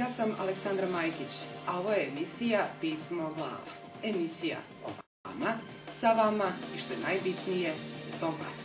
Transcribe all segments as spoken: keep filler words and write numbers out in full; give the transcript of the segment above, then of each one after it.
Ja sam Aleksandra Majkić, a ovo je emisija Pismo glava. Emisija o vama, sa vama i što je najbitnije, zbog vas.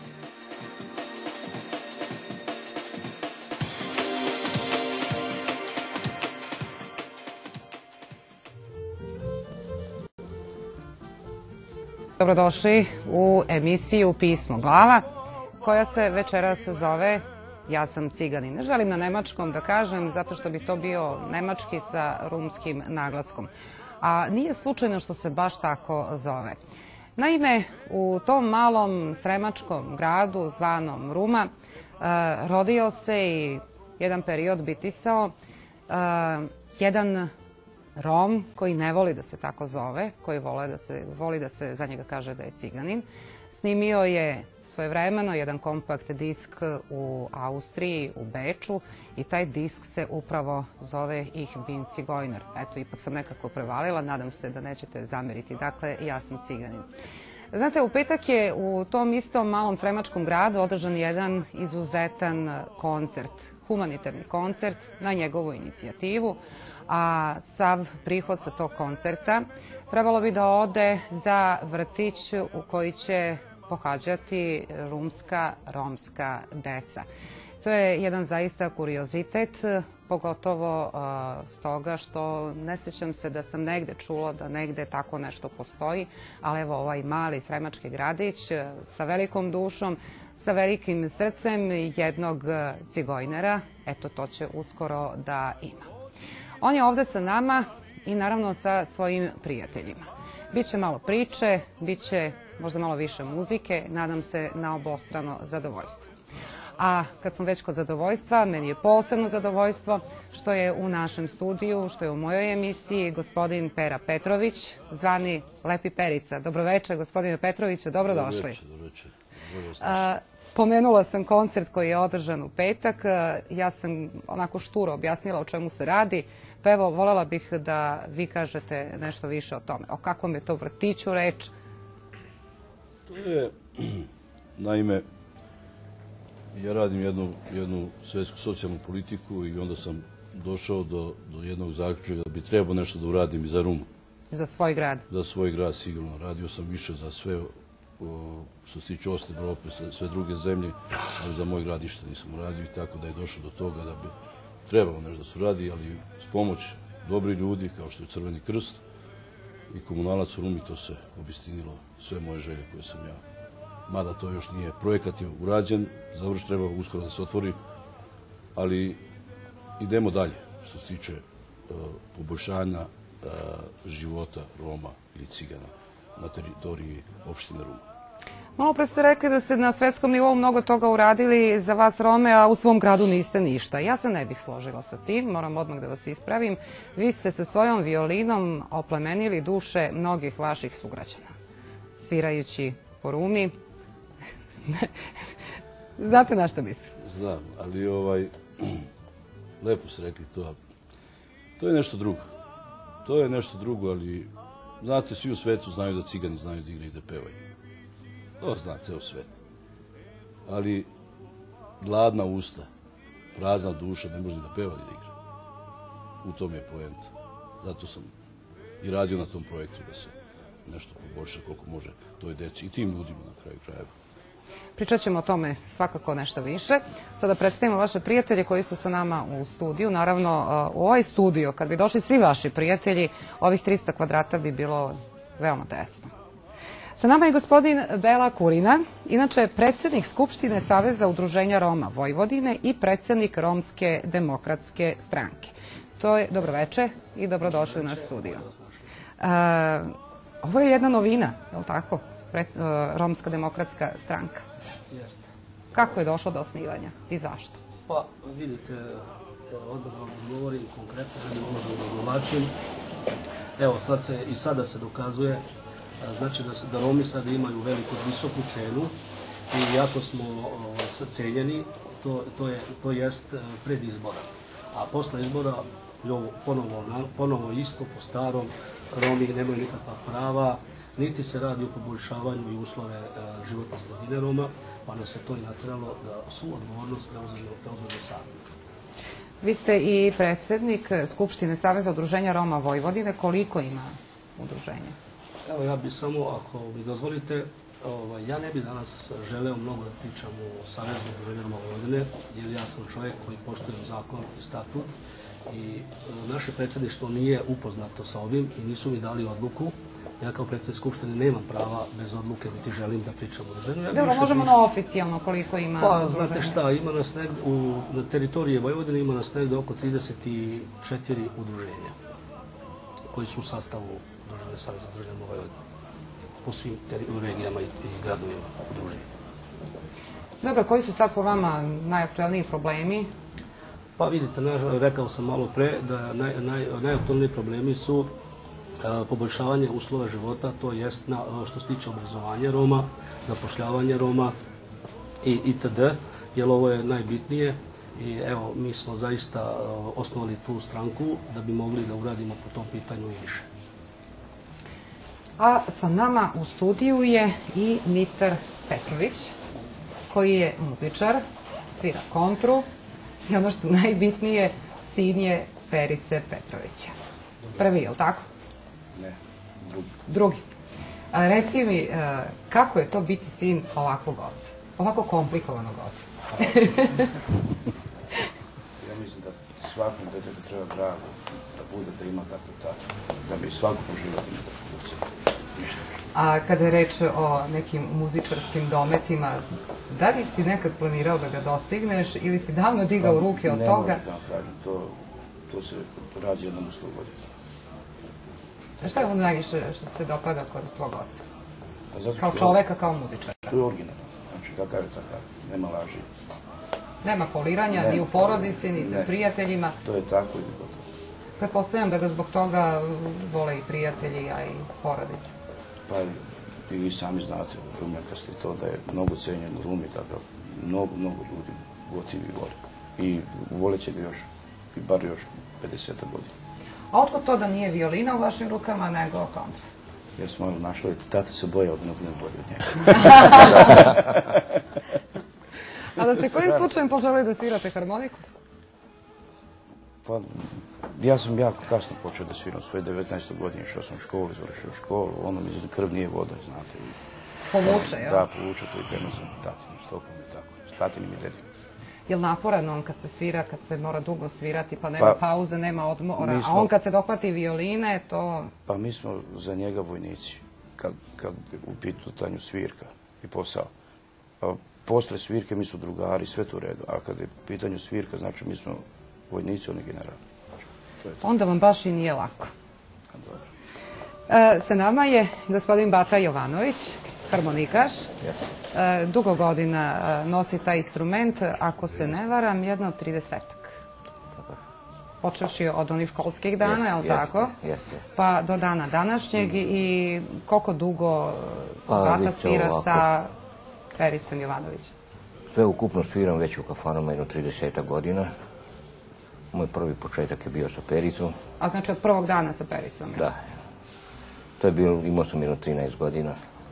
Dobrodošli u emisiju Pismo glava, koja se večeras zove Ja sam ciganin. Ne želim na nemačkom da kažem, zato što bi to bio nemački sa rumskim naglaskom. A nije slučajno što se baš tako zove. Naime, u tom malom sremačkom gradu zvanom Ruma rodio se i jedan period bitisao jedan Rom koji ne voli da se tako zove, koji voli da se za njega kaže da je ciganin. Snimio je svojevremeno jedan kompakt disk u Austriji, u Beču, i taj disk se upravo zove Ich bin Zigeuner. Eto, ipak sam nekako prevalila, nadam se da nećete zameriti. Dakle, ja sam ciganin. Znate, u petak je u tom istom malom sremačkom gradu održan jedan izuzetan koncert, humanitarni koncert na njegovu inicijativu, a sav prihod sa tog koncerta trebalo bi da ode za vrtić u koji će pohađati rumska, romska deca. To je jedan zaista kuriozitet, pogotovo stoga što ne sjećam se da sam negde čula da negde tako nešto postoji, ali evo ovaj mali sremački gradić sa velikom dušom, sa velikim srcem jednog cigojnera, eto to će uskoro da ima. On je ovde sa nama i naravno sa svojim prijateljima. Biće malo priče, biće možda malo više muzike, nadam se na obostrano zadovoljstvo. A kad smo već kod zadovoljstva, meni je posebno zadovoljstvo što je u našem studiju, što je u mojoj emisiji gospodin Pera Petrović, zvani Lepi Perica. Dobroveče, gospodine Petroviću, dobrodošli. Dobroveče, dobroveče. Pomenula sam koncert koji je održan u petak. Ja sam onako šturo objasnila o čemu se radi. Pa evo, voljela bih da vi kažete nešto više o tome. O kakvom je to vrtiću reč? To je, naime, ja radim jednu svetsku socijalnu politiku i onda sam došao do jednog zaključka da bi trebao nešto da uradim i za Rumu. Za svoj grad? Za svoj grad, sigurno. Radio sam više za sve što se tiče ostale Evrope, sve druge zemlje, ali za moj grad ništa nisam uradio i tako da je došlo do toga da bi trebalo nešto da se uradi, ali s pomoć dobrih ljudi, kao što je Crveni krst i komunalac u Rumi, to se obistinilo sve moje želje koje sam ja. Mada to još nije, projekat je urađen, završ treba uskoro da se otvori, ali idemo dalje što se tiče poboljšanja života Roma ili Cigana na teritoriji opštine Ruma. Malo pre ste rekli da ste na svetskom nivou mnogo toga uradili za vas Rome, a u svom gradu niste ništa. Ja se ne bih složila sa tim, moram odmah da vas ispravim. Vi ste sa svojom violinom oplemenili duše mnogih vaših sugrađana, svirajući po Rumi. Znate na što mislim? Znam, ali ovaj, lepo ste rekli to. To je nešto drugo. To je nešto drugo, ali znate, svi u svetu znaju da cigani znaju da igraju i da pevaju. To zna ceo svet. Ali gladna usta, prazna duša ne može da peva ni da igra. U tom je poenta. Zato sam i radio na tom projektu da se nešto poboljša koliko može toj deci i tim ljudima na kraju krajeva. Pričat ćemo o tome svakako nešto više. Sada predstavimo vaše prijatelje koji su sa nama u studiju. Naravno, u ovaj studio, kad bi došli svi vaši prijatelji, ovih trista kvadrata bi bilo veoma tesno. Sa nama je gospodin Bela Kurina, inače predsjednik Skupštine Saveza udruženja Roma Vojvodine i predsjednik Romske demokratske stranke. To je dobroveče i dobrodošli u naš studio. Ovo je jedna novina, je li tako? Romska demokratska stranka. Jeste. Kako je došlo do osnivanja i zašto? Pa, vidite, odmah vam govorim konkretno, da ne možemo da domaćim. Evo, sad se, i sada se dokazuje, znači da Romi sada imaju veliku, visoku cenu i jako smo cenjeni, to jest pred izbora. A posle izbora, ponovo isto, po starom, Romi nemaju nikakva prava, niti se radi o poboljšavanju i uslove životne sredine Roma, pa nas je to i nateralo da svu odgovornost preuzmemo sami. Vi ste i predsjednik Skupštine Saveza udruženja Roma Vojvodine. Koliko ima udruženja? Evo, ja bi samo, ako mi dozvolite, ja ne bi danas želeo mnogo da pričam o Savezu udruženja Roma Vojvodine, jer ja sam čovjek koji poštuje zakon i statut i naše predsjedništvo nije upoznato sa ovim i nisu mi dali odluku. Ja kao predsjednik Skupštine nemam prava bez odluke, niti želim da pričam o udruženju. Dobro, možemo na oficijalno koliko ima udruženja? Pa, znate šta, ima nas negde, na teritoriji Vojvodine ima nas negde oko trideset četiri udruženja koji su u sastavu Udruženja Saveza udruženja Vojvodine po svim regijama i gradovima udruženja. Dobro, koji su sad po vama najaktuelniji problemi? Pa vidite, rekao sam malo pre da najaktuelniji problemi su poboljšavanje uslova života, to jest što se tiče obrazovanja Roma, zapošljavanje Roma i itd. Jer ovo je najbitnije i evo, mi smo zaista osnovali tu stranku da bi mogli da uradimo po tom pitanju i više. A sa nama u studiju je i Mitar Petrović, koji je muzičar, svira kontru i ono što je najbitnije, sin je Perice Petrovića. Prvi, je li tako? Ne, drugi. Drugi. Reci mi, kako je to biti sin ovakvog oca? Ovako komplikovanog oca? Ja mislim da svakom detetu treba drago da bude, da ima takvu tatu, da bi svako poživao ima takvu oca. A kada je reč o nekim muzičarskim dometima, da li si nekad planirao da ga dostigneš ili si davno digao ruke od toga? Ne možeš da kažem, to se rađe jednom u sto godina. Šta je ono najviše što ti se dopada kod tvog oca? Kao čoveka, kao muzičara? To je originalno. Znači, kakav je takav. Nema laži. Nema foliranja ni u porodici, ni sa prijateljima? To je tako i gotovo. Pretpostavljam da ga zbog toga vole i prijatelji, a i porodice. Pa i vi sami znate, Rumljaka ste to, da je mnogo cenjen u Rumi, takav mnogo, mnogo ljudi gotivi vole. I voleće ga još, i bar još pedeset godina. A otko to da nije violina u vašim rukama, nego kontra? Ja sam malo našla, tata se boja od mnogo bolje od njega. A da ste kojim slučajem poželi da svirate harmoniku? Pa, ja sam jako kasno počeo da sviram, svoje devetnaeste godine, išao sam u školu, završio školu, ono mi krv nije voda, znate. Povuče, jel? Da, povuče to i krenuo sam tatinim stopom i tako, s tatinim i dedinim. Je li naporan on kad se svira, kad se mora dugo svirati, pa nema pauze, nema odmora, a on kad se dohvati violine, to... Pa mi smo za njega vojnici, kad u pitanju svirka i posao. Posle svirke mi su drugari, sve to u redu, a kad je u pitanju svirka, znači mi smo vojnici, oni generali. Onda vam baš i nije lako. Sa nama je gospodin Bata Jovanović, harmonikaš. Dugo godina nosi taj instrument, ako se ne varam, jedno tridesetak. Počevši od onih školskih dana, je li tako? Pa do dana današnjeg i koliko dugo Bata svira sa Pericom Jovanovićem? Sve ukupno sviram već u kafanama jedno tridesetak godina. Moj prvi početak je bio sa Pericom. A znači od prvog dana sa Pericom? Da. To je bilo, imao sam jedno trinaest godina.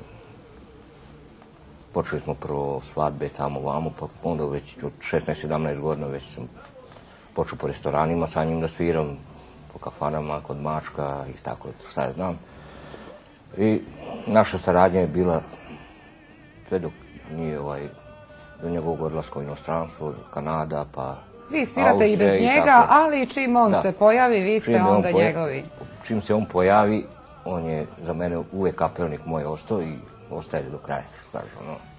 Počeli smo prvo svadbe tamo vamo, pa onda već od šesnaest sedamnaest godina već sam počeo po restoranima sa njim da sviram, po kafanama, kod Mačka i tako, šta ja znam. I naša saradnja je bila sve dok nije do njegovog odlaska u inostranstvo, Kanada, pa vi svirate i bez njega, ali čim on se pojavi, vi ste onda njegovi. Čim se on pojavi, on je za mene uvek kapelnik moj ostao i ostaje do kraja, što kažem, ono.